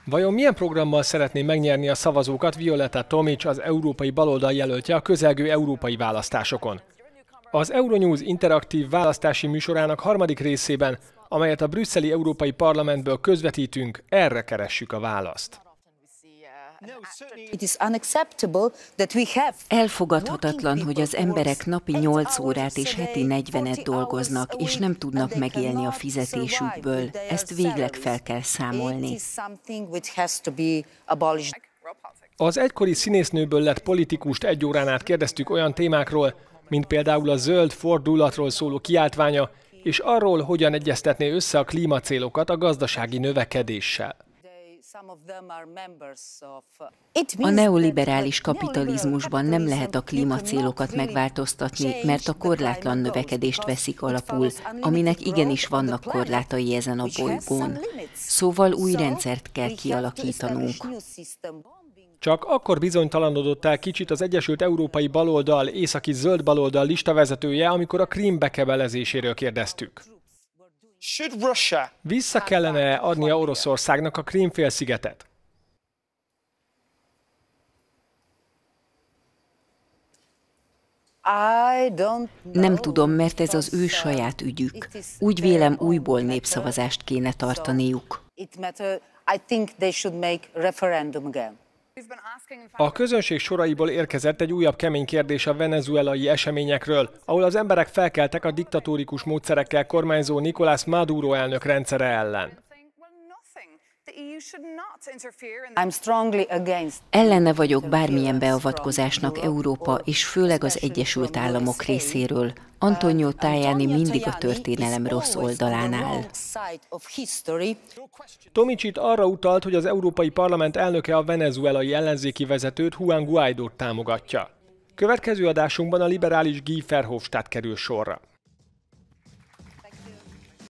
Vajon milyen programmal szeretné megnyerni a szavazókat Violeta Tomic, az európai baloldal jelöltje a közelgő európai választásokon? Az Euronews interaktív választási műsorának harmadik részében, amelyet a brüsszeli Európai Parlamentből közvetítünk, erre keressük a választ. Elfogadhatatlan, hogy az emberek napi 8 órát és heti 40-et dolgoznak, és nem tudnak megélni a fizetésükből. Ezt végleg fel kell számolni. Az egykori színésznőből lett politikust egy órán át kérdeztük olyan témákról, mint például a zöld fordulatról szóló kiáltványa, és arról, hogyan egyeztetné össze a klímacélokat a gazdasági növekedéssel. A neoliberális kapitalizmusban nem lehet a klímacélokat megváltoztatni, mert a korlátlan növekedést veszik alapul, aminek igenis vannak korlátai ezen a bolygón. Szóval új rendszert kell kialakítanunk. Csak akkor bizonytalanodott el kicsit az Egyesült Európai Baloldal, északi zöld baloldal listavezetője, amikor a Krím bekebelezéséről kérdeztük. Vissza kellene adnia Oroszországnak a Krím-félszigetet? Nem tudom, mert ez az ő saját ügyük. Úgy vélem, újból népszavazást kéne tartaniuk. A közönség soraiból érkezett egy újabb kemény kérdés a venezuelai eseményekről, ahol az emberek felkeltek a diktatórikus módszerekkel kormányzó Nicolás Maduro elnök rendszere ellen. Ellene vagyok bármilyen beavatkozásnak Európa és főleg az Egyesült Államok részéről. Antonio Tajani mindig a történelem rossz oldalán áll. Tomicit arra utalt, hogy az Európai Parlament elnöke a venezuelai ellenzéki vezetőt, Juan Guaidót támogatja. Következő adásunkban a liberális Guy Verhofstadt kerül sorra.